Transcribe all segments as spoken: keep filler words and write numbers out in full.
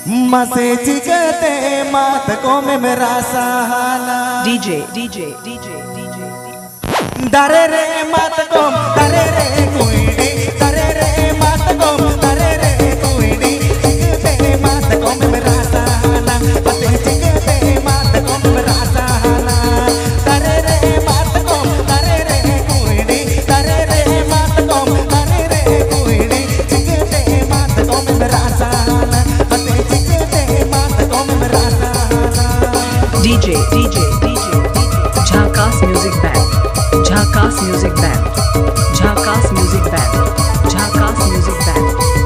मसे चिकते मात को में मेरा सहाना डीजे डीजे डीजे डीजे दरे रे मात को दरे रे कुइडी दरे रे मात को दरे रे कुइडी चिकते मात को में मेरा सहाना मसे चिकते मात को में मेरा सहाना दरे रे मात को दरे रे कुइडी दरे रे मात को दरे रे कुइडी चिकते मात को में मेरा सहाना डीजे डीजे डीजे झाकास म्यूजिक बैंड झाकास म्यूजिक बैंड झाकास म्यूजिक बैंड झाकास music band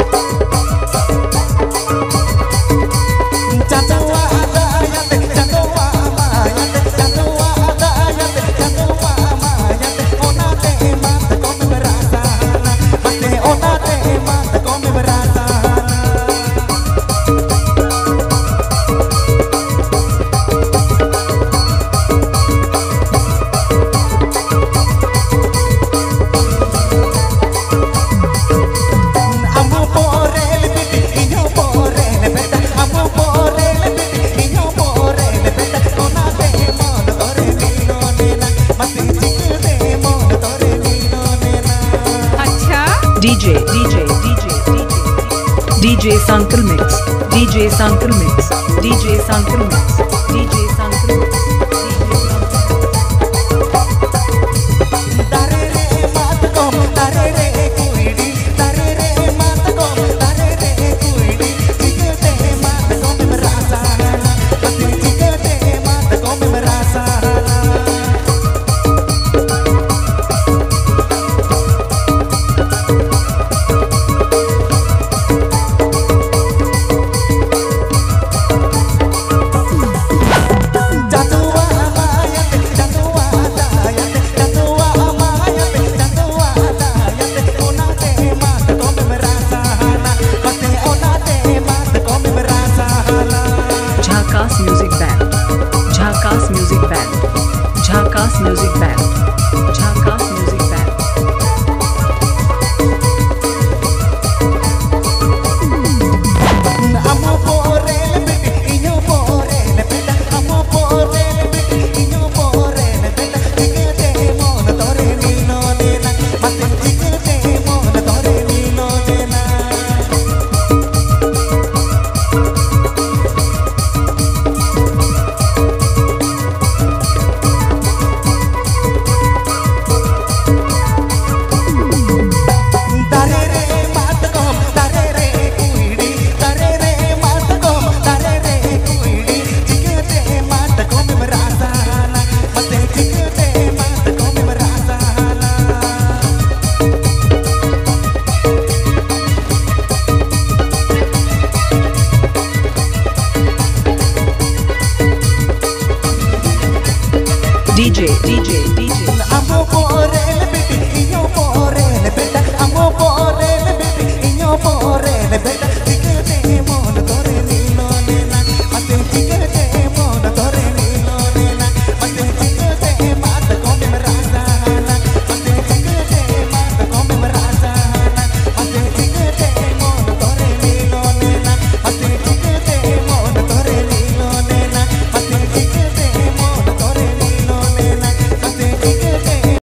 DJ DJ DJ DJ Sankal mix DJ Sankal mix DJ Sankal mix DJ Sankal mix दरे रे मात को दरे रे कुइडी दरे रे मात को दरे रे कुइडी चिकते मात को में मेरा सहाना मसे चिकते मात को में मेरा सहाना झाकास म्यूजिक बैंड झाकास म्यूजिक बैंड झाकास म्यूजिक बैंड झाकास music band amo porel beti inyo porel beta amo porel beti inyo porel beta chikete mon tore nino nena mate chikete mon tore nino nena DJ DJ DJ amo porel